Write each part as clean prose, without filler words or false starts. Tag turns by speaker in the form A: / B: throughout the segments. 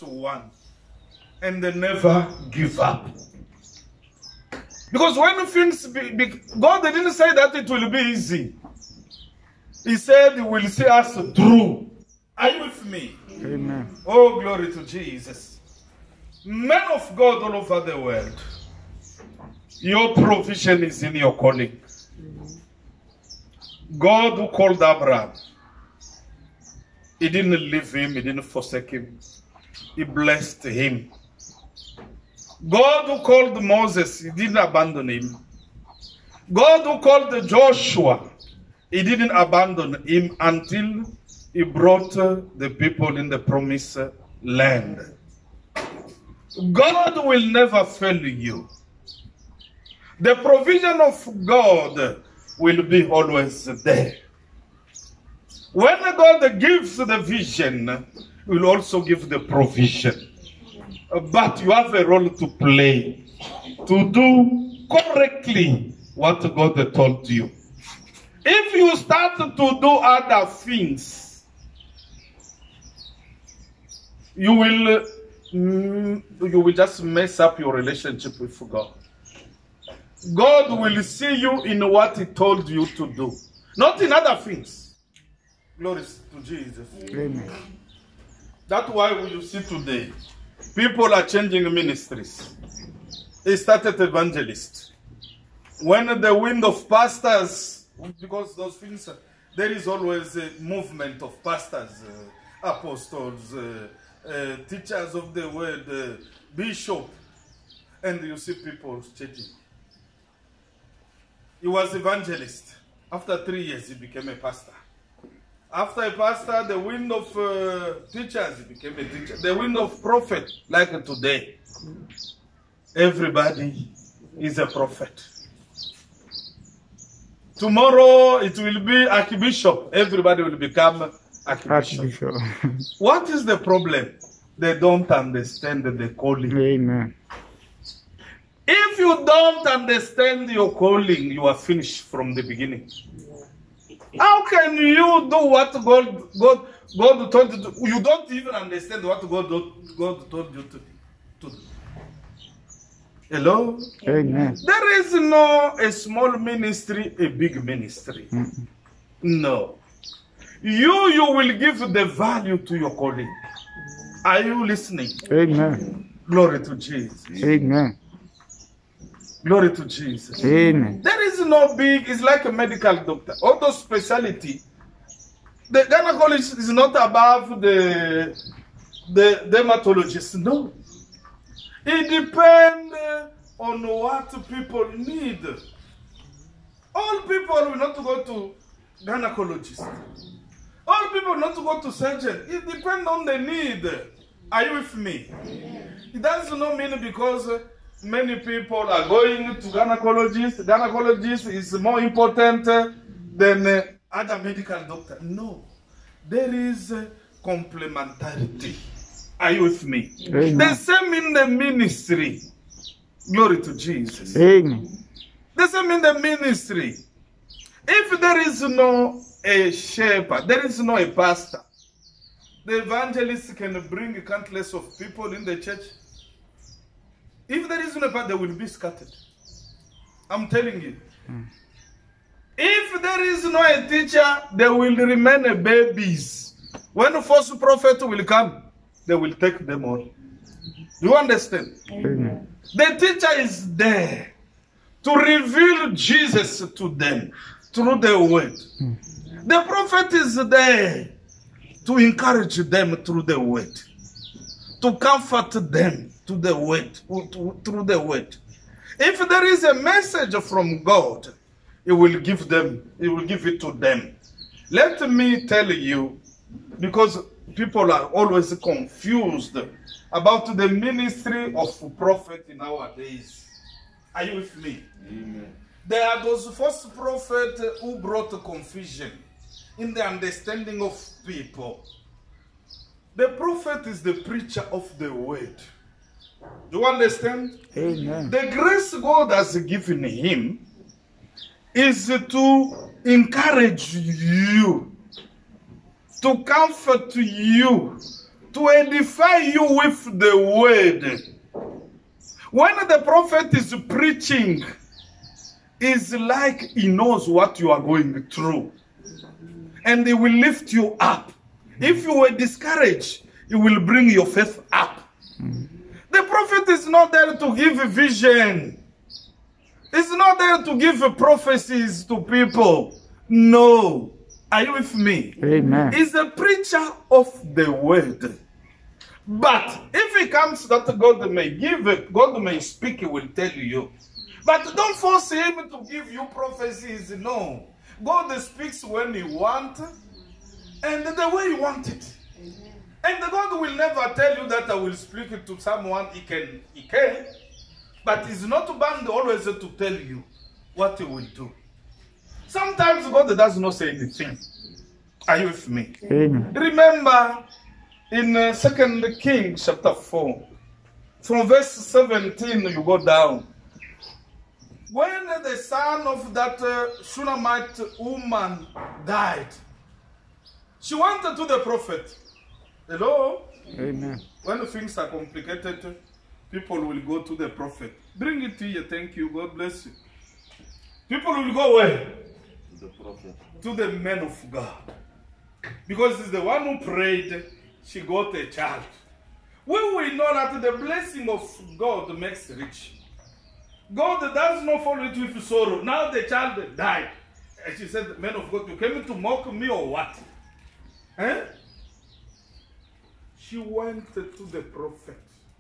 A: 1. And they never give up. Because when things God didn't say that it will be easy. He said he will see us through. Are you with me?
B: Amen.
A: Oh, glory to Jesus. Men of God all over the world, your provision is in your calling. God who called Abraham, he didn't leave him, he didn't forsake him. He blessed him. God who called Moses, he didn't abandon him. God who called Joshua, he didn't abandon him until he brought the people in the promised land. God will never fail you. The provision of God will be always there. When God gives the vision, he will also give the provision. But you have a role to play, to do correctly what God told you. If you start to do other things, you will just mess up your relationship with God. God will see you in what he told you to do, not in other things. Glory to Jesus.
B: Amen.
A: That's why you see today, people are changing ministries. He started evangelist. When the wind of pastors, because those things, there is always a movement of pastors, apostles, teachers of the word, bishop, and you see people changing. He was evangelist. After 3 years, he became a pastor. After a pastor, the wind of teachers, he became a teacher. The wind of prophet, like today. Everybody is a prophet. Tomorrow, it will be archbishop. Everybody will become archbishop. What is the problem? They don't understand the calling.
B: Amen.
A: If you don't understand your calling, you are finished from the beginning. How can you do what God told you to do? You don't even understand what God told you to do. Hello?
B: Amen.
A: There is no a small ministry, a big ministry. No. You will give the value to your calling. Are you listening?
B: Amen.
A: Glory to Jesus.
B: Amen.
A: Glory to Jesus.
B: Amen.
A: There is no big, it's like a medical doctor. Although specialty, the gynecologist is not above the dermatologist. No. It depends on what people need. All people will not go to gynecologist. All people not to go to surgeon. It depends on the need. Are you with me? It does not mean because many people are going to gynecologist. Gynecologist is more important than other medical doctor. No. There is complementarity. Are you with me?
B: Amen.
A: The same in the ministry. Glory to Jesus.
B: Amen.
A: The same in the ministry. If there is no a shepherd, there is no a pastor, the evangelist can bring countless of people in the church. If there is no pastor, they will be scattered. I'm telling you. If there is no a teacher, they will remain babies. When a false prophet will come, they will take them all. You understand?
B: Amen.
A: The teacher is there to reveal Jesus to them through the word. The prophet is there to encourage them through the word, to comfort them to the word, through the word. If there is a message from God, He will give it to them. Let me tell you, because people are always confused about the ministry of prophet in our days. Are you with me? Amen. There are those false prophets who brought confusion in the understanding of people. The prophet is the preacher of the word. Do you understand?
B: Amen.
A: The grace God has given him is to encourage you, to comfort you, to edify you with the word. When the prophet is preaching, it's like he knows what you are going through. And he will lift you up. If you were discouraged, he will bring your faith up. The prophet is not there to give a vision. He's not there to give prophecies to people. No. Are you with me?
B: Amen.
A: He's a preacher of the word. But if it comes that God may give it, God may speak, he will tell you. But don't force him to give you prophecies. No. God speaks when he wants and the way he wants it. And God will never tell you that I will speak it to someone. He can. But he's not bound always to tell you what he will do. Sometimes God does not say anything. Are you with me?
B: Amen.
A: Remember in 2 Kings chapter 4, from verse 17 you go down. When the son of that Shunammite woman died, she went to the prophet. Hello?
B: Amen.
A: When things are complicated, people will go to the prophet. Bring it here, thank you, God bless you. People will go where? To the prophet. To the man of God. Because it's the one who prayed, she got a child. We will know that the blessing of God makes rich. God does not follow it with sorrow. Now the child died. And she said, man of God, you came to mock me or what? Eh? She went to the prophet.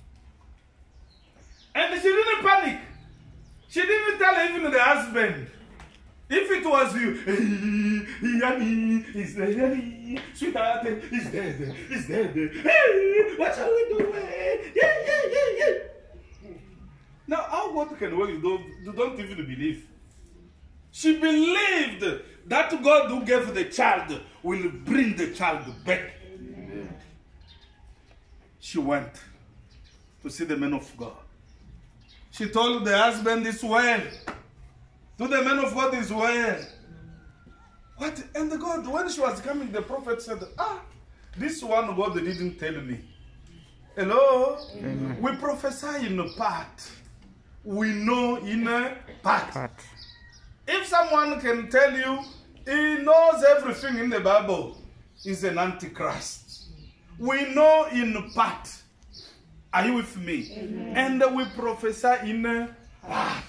A: And she didn't panic. She didn't tell even the husband. If it was you, Yanni is dead, Yanni, sweetheart is dead, is dead. Hey, what shall we do? Yeah. Now, how God can work? You don't even believe. She believed that God who gave the child will bring the child back. Amen. She went to see the man of God. She told the husband this well. To the man of God is well. What? And the God, when she was coming, the prophet said, this one God didn't tell me. Hello? Amen. We prophesy in a part. We know in a part. If someone can tell you he knows everything in the Bible, he's an antichrist. We know in part. Are you with me? Amen. And we prophesy in a part.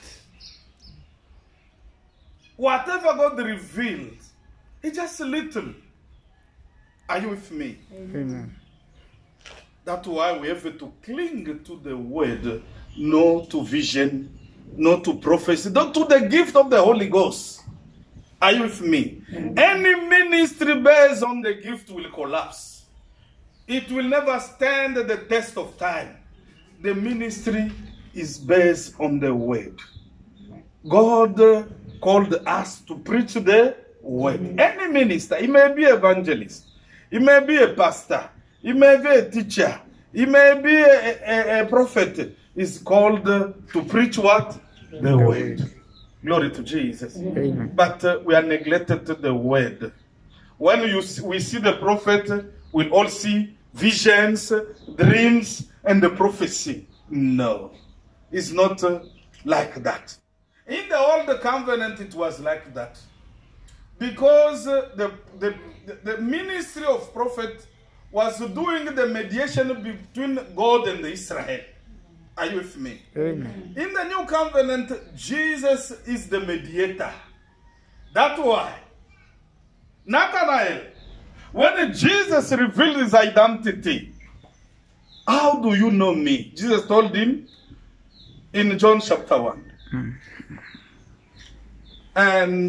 A: Whatever God reveals, it's just a little. Are you with me?
B: Amen.
A: That's why we have to cling to the word, not to vision, not to prophecy, not to the gift of the Holy Ghost. Are you with me? Any ministry based on the gift will collapse. It will never stand the test of time. The ministry is based on the word. God called us to preach the word. Any minister, he may be evangelist, he may be a pastor, he may be a teacher, he may be a prophet, is called to preach what? The word. Glory to Jesus.
B: Amen.
A: But we are neglected to the word. When we see the prophet, we all see visions, dreams, and the prophecy. No, it's not like that. In the Old Covenant, it was like that. Because the ministry of prophet was doing the mediation between God and Israel. Are you with me?
B: Amen.
A: In the New Covenant, Jesus is the mediator. That's why Nathanael, when Jesus revealed his identity, how do you know me? Jesus told him in John chapter 1. And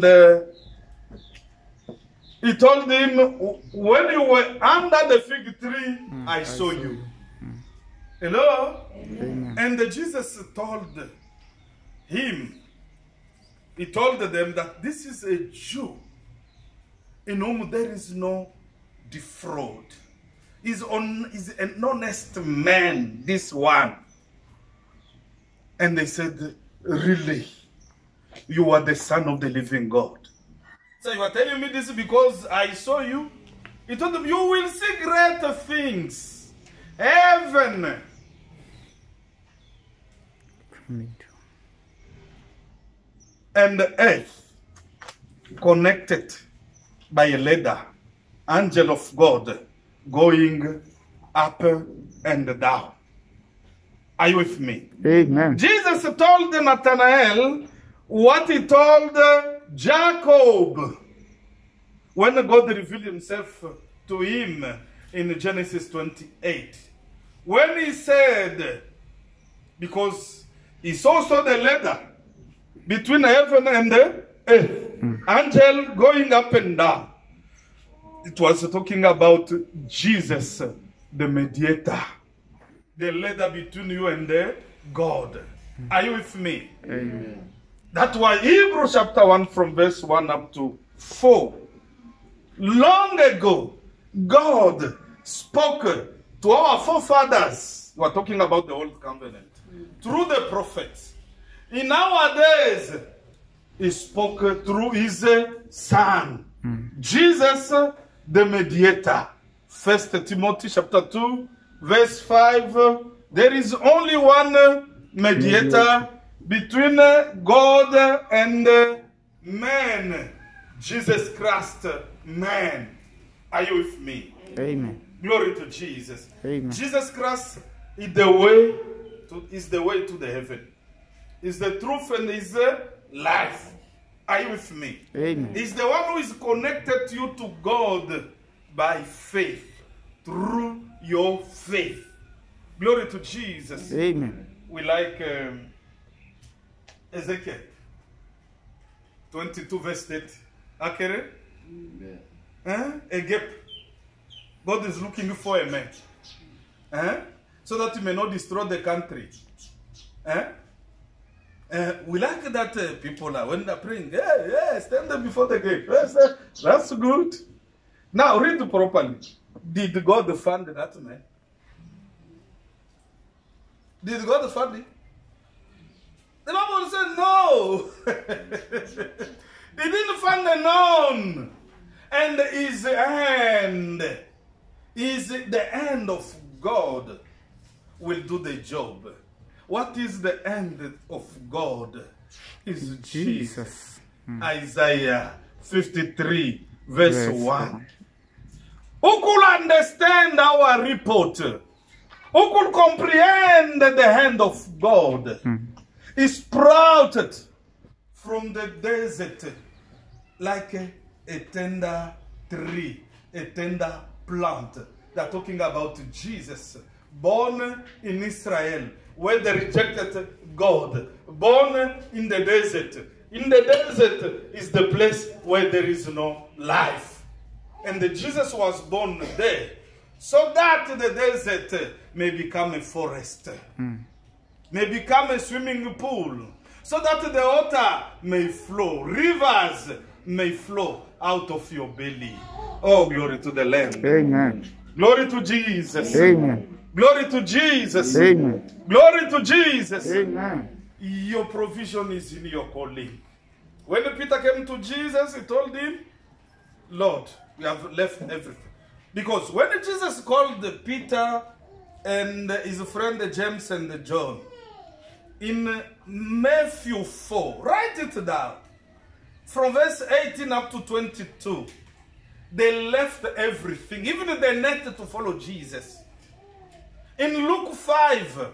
A: he told him, when you were under the fig tree, I saw you. Hello?
B: Amen.
A: And Jesus told him, he told them that this is a Jew in whom there is no defraud. He's an honest man, this one. And they said, really? You are the Son of the living God. So you are telling me this because I saw you? He told them, you will see greater things. heaven and earth connected by a ladder, angel of God going up and down. Are you with me?
B: Amen.
A: Jesus told Nathanael what he told Jacob when God revealed himself to him in Genesis 28. When he said, because it's also the ladder between heaven and earth, angel going up and down. It was talking about Jesus, the mediator, the ladder between you and God. Are you with me?
B: Amen.
A: That's why Hebrews chapter 1 from verse 1 up to 4. Long ago, God spoke to our forefathers. We are talking about the old covenant. Through the prophets. In our days, he spoke through his son. Jesus, the mediator. 1 Timothy chapter 2, verse 5. There is only one mediator between God and man. Jesus Christ, man. Are you with me?
B: Amen.
A: Glory to Jesus.
B: Amen.
A: Jesus Christ is the way to the heaven. Is the truth and is the life. Are you with me?
B: Amen.
A: He's the one who is connected you to God by faith. Through your faith. Glory to Jesus.
B: Amen.
A: We like Ezekiel 22 verse 8. Akere? A gap. God is looking for a man. So that he may not destroy the country. We like that people are, when they're praying, stand there before the gate. That's good. Now read properly. Did God fund that man? Did God fund it? The Bible said no. He didn't fund the none. And his hand is the hand of God will do the job. What is the end of God? Is Jesus. Isaiah 53 verse 1. Who could understand our report? Who could comprehend the hand of God? He sprouted from the desert like a tender tree, a tender plant. They're talking about Jesus, born in Israel, where they rejected God, born in the desert. In the desert is the place where there is no life. And Jesus was born there, so that the desert may become a forest, may become a swimming pool, so that the water may flow, rivers may flow out of your belly. Oh, glory to the Lamb.
B: Amen.
A: Glory to Jesus.
B: Amen.
A: Glory to Jesus.
B: Amen.
A: Glory to Jesus.
B: Amen.
A: Your provision is in your calling. When Peter came to Jesus, he told him, Lord, we have left everything. Because when Jesus called Peter and his friend James and John, in Matthew 4, write it down, from verse 18 up to 22, they left everything, even the net to follow Jesus. In Luke 5,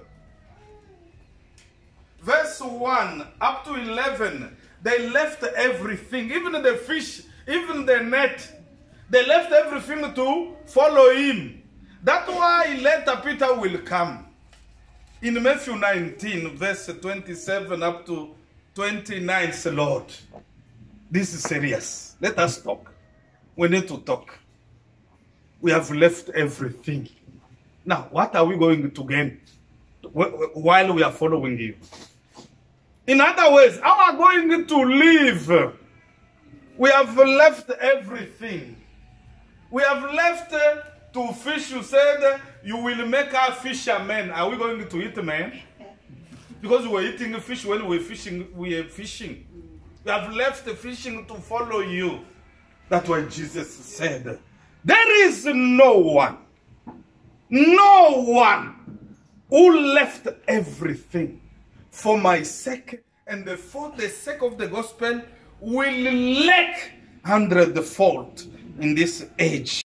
A: verse 1 up to 11, they left everything, even the fish, even the net. They left everything to follow him. That's why later Peter will come. In Matthew 19, verse 27 up to 29, say, Lord, this is serious. Let us talk. We need to talk. We have left everything. Now, what are we going to gain while we are following you? In other words, how are we going to live? We have left everything. We have left to fish. You said you will make our fishermen. Are we going to eat men? Because we were eating fish when we were fishing. We have left the fishing to follow you. That's why Jesus said, there is no one No one who left everything for my sake and for the sake of the gospel will lack hundredfold in this age.